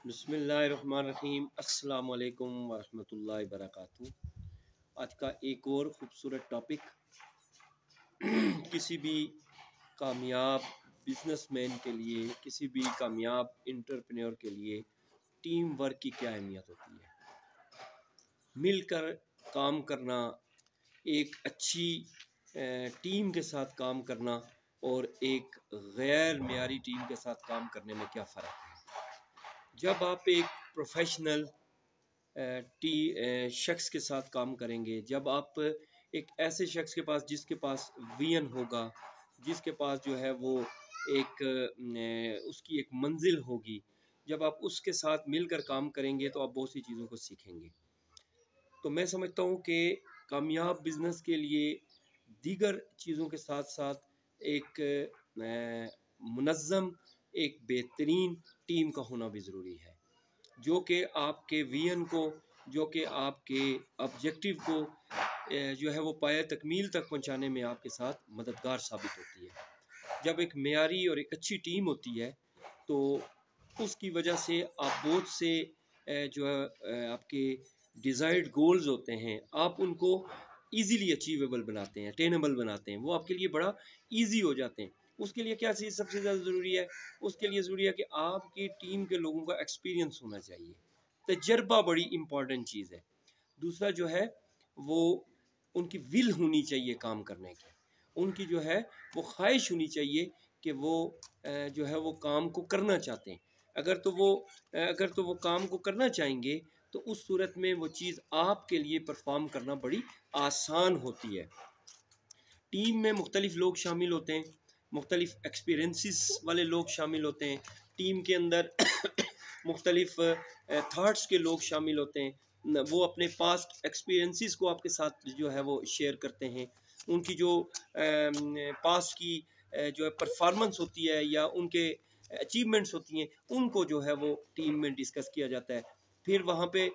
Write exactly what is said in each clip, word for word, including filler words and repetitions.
बिस्मिल्लाहिर्रहमानिर्रहीम अस्सलाम वालेकुम वरहमतुल्लाहि वबरकातुहू। आज का एक और ख़ूबसूरत टॉपिक किसी भी कामयाब बिजनेसमैन के लिए, किसी भी कामयाब एंटरप्रेन्योर के लिए टीम वर्क की क्या अहमियत होती है। मिलकर काम करना, एक अच्छी टीम के साथ काम करना और एक गैर मेयारी टीम के साथ काम करने में क्या फ़र्क है। जब आप एक प्रोफेशनल टी शख्स के साथ काम करेंगे, जब आप एक ऐसे शख्स के पास जिसके पास विजन होगा, जिसके पास जो है वो एक उसकी एक मंजिल होगी, जब आप उसके साथ मिलकर काम करेंगे तो आप बहुत सी चीज़ों को सीखेंगे। तो मैं समझता हूँ कि कामयाब बिजनेस के लिए दीगर चीज़ों के साथ साथ एक मुनज़्ज़म, एक बेहतरीन टीम का होना भी ज़रूरी है, जो कि आपके विजन को, जो कि आपके ऑब्जेक्टिव को जो है वो पाया तकमील तक पहुंचाने में आपके साथ मददगार साबित होती है। जब एक मेयारी और एक अच्छी टीम होती है तो उसकी वजह से आप बहुत से जो है आपके डिज़ायर्ड गोल्स होते हैं, आप उनको ईज़िली अचीवेबल बनाते हैं, अटेनेबल बनाते हैं, वो आपके लिए बड़ा ईजी हो जाते हैं। उसके लिए क्या चीज़ सबसे ज़्यादा ज़रूरी है? उसके लिए ज़रूरी है कि आपकी टीम के लोगों का एक्सपीरियंस होना चाहिए। तजर्बा बड़ी इम्पॉर्टेंट चीज़ है। दूसरा जो है वो उनकी विल होनी चाहिए काम करने की, उनकी जो है वो ख्वाहिश होनी चाहिए कि वो जो है वो काम को करना चाहते हैं। अगर तो वो अगर तो वो काम को करना चाहेंगे तो उस सूरत में वो चीज़ आपके लिए परफॉर्म करना बड़ी आसान होती है। टीम में मुख्तलिफ लोग शामिल होते हैं, मुख्तलिफ एक्सपीरियंसिस वाले लोग शामिल होते हैं। टीम के अंदर मुख्तलिफ थाट्स के लोग शामिल होते हैं। वो अपने पास्ट एक्सपीरियंसिस को आपके साथ जो है वो शेयर करते हैं। उनकी जो पास्ट की जो है परफॉर्मेंस होती है या उनके अचीवमेंट्स होती हैं, उनको जो है वो टीम में डिस्कस किया जाता है। फिर वहाँ पे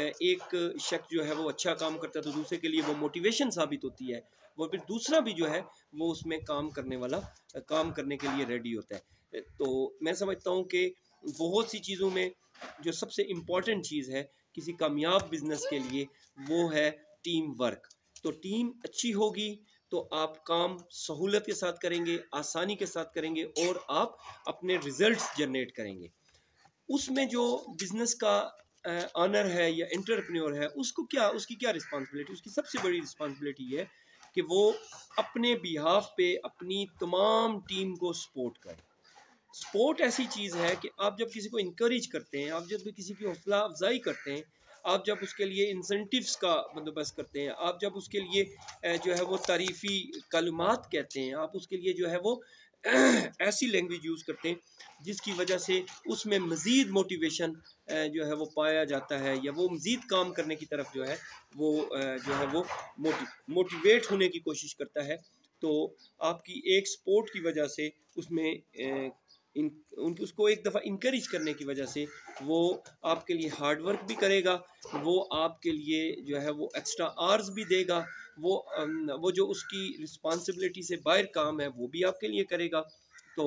एक शख्स जो है वो अच्छा काम करता है तो दूसरे के लिए वो मोटिवेशन साबित होती है। वो फिर दूसरा भी जो है वो उसमें काम करने वाला काम करने के लिए रेडी होता है। तो मैं समझता हूँ कि बहुत सी चीज़ों में जो सबसे इम्पॉर्टेंट चीज़ है किसी कामयाब बिजनेस के लिए वो है टीम वर्क। तो टीम अच्छी होगी तो आप काम सहूलत के साथ करेंगे, आसानी के साथ करेंगे और आप अपने रिजल्ट्स जनरेट करेंगे। उसमें जो बिजनेस का ऑनर है या एंटरप्रेन्योर है, उसको क्या उसकी क्या रिस्पॉन्सिबिलिटी, उसकी सबसे बड़ी रिस्पॉन्सिबिलिटी है कि वो अपने बिहाफ पे अपनी तमाम टीम को सपोर्ट करे। सपोर्ट ऐसी चीज़ है कि आप जब किसी को इनकरेज करते हैं, आप जब भी किसी की हौसला अफजाई करते हैं, आप जब उसके लिए इंसेंटिव्स का बंदोबस्त करते हैं, आप जब उसके लिए जो है वो तारीफ़ी कलमात कहते हैं, आप उसके लिए जो है वो ऐसी लैंग्वेज यूज़ करते हैं जिसकी वजह से उसमें मज़ीद मोटिवेशन जो है वो पाया जाता है या वो मज़ीद काम करने की तरफ जो है वो जो है वो मोटि मोटिवेट होने की कोशिश करता है। तो आपकी एक सपोर्ट की वजह से उसमें इन उनकी उसको एक दफ़ा इनकरेज करने की वजह से वो आपके लिए हार्ड वर्क भी करेगा, वो आपके लिए जो है वो एक्स्ट्रा आवर्स भी देगा, वो वो जो उसकी रिस्पॉन्सिबिलिटी से बाहर काम है वो भी आपके लिए करेगा। तो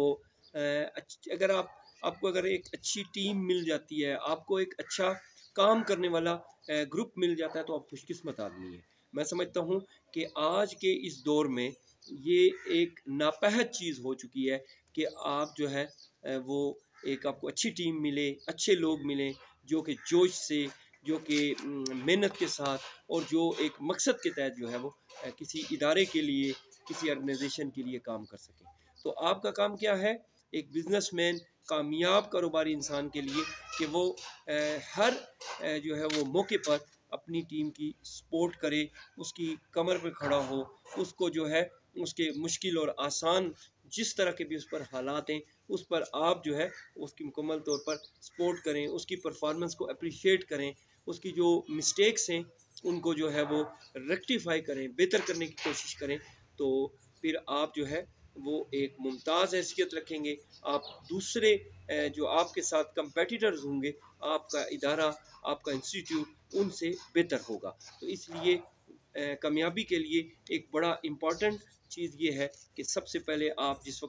अगर आप आपको अगर एक अच्छी टीम मिल जाती है, आपको एक अच्छा काम करने वाला ग्रुप मिल जाता है तो आप खुशकिस्मत आदमी हैं। मैं समझता हूँ कि आज के इस दौर में ये एक नापहत चीज़ हो चुकी है कि आप जो है वो एक आपको अच्छी टीम मिले, अच्छे लोग मिलें जो कि जोश से, जो कि मेहनत के साथ और जो एक मकसद के तहत जो है वो किसी इदारे के लिए, किसी ऑर्गेनाइजेशन के लिए काम कर सकें। तो आपका काम क्या है एक बिजनेसमैन, कामयाब कारोबारी इंसान के लिए कि वो हर जो है वो मौके पर अपनी टीम की सपोर्ट करे, उसकी कमर पर खड़ा हो, उसको जो है उसके मुश्किल और आसान जिस तरह के भी उस पर हालात हैं उस पर आप जो है उसकी मुकम्मल तौर पर सपोर्ट करें, उसकी परफॉर्मेंस को अप्रिशिएट करें, उसकी जो मिस्टेक्स हैं उनको जो है वो रेक्टिफाई करें, बेहतर करने की कोशिश करें। तो फिर आप जो है वो एक मुमताज़ हैसियत रखेंगे। आप दूसरे जो आपके साथ कंपेटिटर्स होंगे, आपका इदारा, आपका इंस्टीट्यूट उनसे बेहतर होगा। तो इसलिए कामयाबी के लिए एक बड़ा इम्पॉर्टेंट चीज़ ये है कि सबसे पहले आप जिस वक्त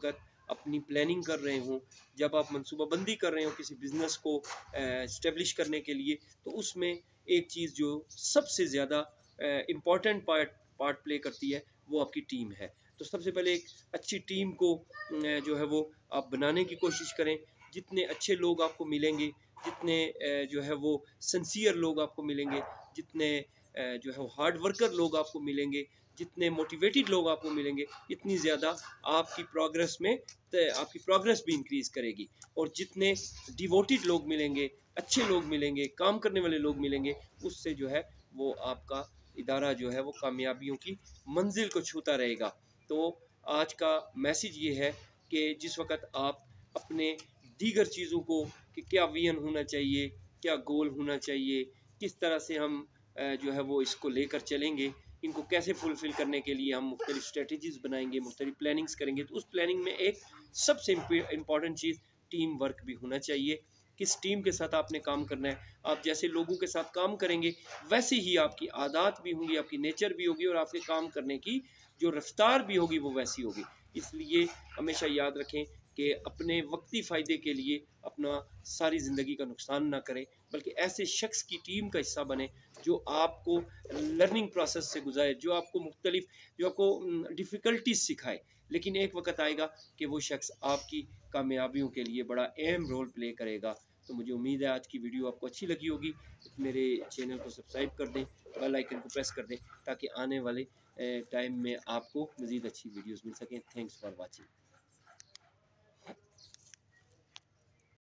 अपनी प्लानिंग कर रहे हों, जब आप मनसूबाबंदी कर रहे हो किसी बिज़नेस को इस्टेब्लिश करने के लिए, तो उसमें एक चीज़ जो सबसे ज़्यादा इम्पॉर्टेंट पार्ट पार्ट प्ले करती है वो आपकी टीम है। तो सबसे पहले एक अच्छी टीम को अ, जो है वो आप बनाने की कोशिश करें। जितने अच्छे लोग आपको मिलेंगे, जितने अ, जो है वो सिंसियर लोग आपको मिलेंगे, जितने अ, जो है वो हार्ड वर्कर लोग आपको मिलेंगे, जितने मोटिवेटेड लोग आपको मिलेंगे, इतनी ज़्यादा आपकी प्रोग्रेस में त आपकी प्रोग्रेस भी इंक्रीज़ करेगी। और जितने डिवोटेड लोग मिलेंगे, अच्छे लोग मिलेंगे, काम करने वाले लोग मिलेंगे, उससे जो है वो आपका इदारा जो है वो कामयाबियों की मंजिल को छूता रहेगा। तो आज का मैसेज ये है कि जिस वक़्त आप अपने दीगर चीज़ों को कि क्या विज़न होना चाहिए, क्या गोल होना चाहिए, किस तरह से हम अ, जो है वो इसको लेकर चलेंगे, इनको कैसे फुलफ़िल करने के लिए हम मुख्तलिफ़ स्ट्रैटेजीज़ बनाएँगे, मुख्तलिफ़ प्लानिंग्स करेंगे, तो उस प्लानिंग में एक सबसे इम्पॉर्टेंट चीज़ टीम वर्क भी होना चाहिए। किस टीम के साथ आपने काम करना है, आप जैसे लोगों के साथ काम करेंगे वैसे ही आपकी आदत भी होंगी, आपकी नेचर भी होगी और आपके काम करने की जो रफ्तार भी होगी वो वैसी होगी। इसलिए हमेशा याद रखें कि अपने वक्ती फ़ायदे के लिए अपना सारी ज़िंदगी का नुकसान ना करें, बल्कि ऐसे शख्स की टीम का हिस्सा बने जो आपको लर्निंग प्रोसेस से गुजारे, जो आपको मुख्तलिफ जो आपको डिफ़िकल्टीज सिखाए। लेकिन एक वक्त आएगा कि वो शख्स आपकी कामयाबियों के लिए बड़ा अहम रोल प्ले करेगा। तो मुझे उम्मीद है आज की वीडियो आपको अच्छी लगी होगी। मेरे चैनल को सब्सक्राइब कर दें, बेल आइकन को प्रेस कर दें, ताकि आने वाले टाइम में आपको मज़ीद अच्छी वीडियोस मिल सकें। Thanks for watching.